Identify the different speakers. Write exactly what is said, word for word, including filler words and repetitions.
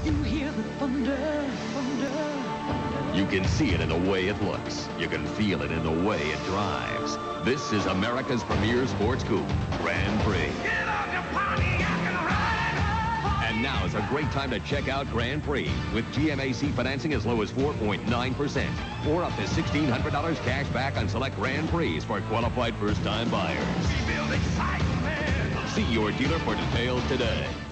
Speaker 1: you hear the thunder, thunder?
Speaker 2: You can see it in the way it looks. You can feel it in the way it drives. This is America's premier sports coupe, Grand Prix.
Speaker 3: Get on your Pontiac and ride!
Speaker 2: And now is a great time to check out Grand Prix with G M A C financing as low as four point nine percent or up to sixteen hundred dollars cash back on select Grand Prix for qualified first-time buyers.
Speaker 3: She built excitement.
Speaker 2: See your dealer for details today.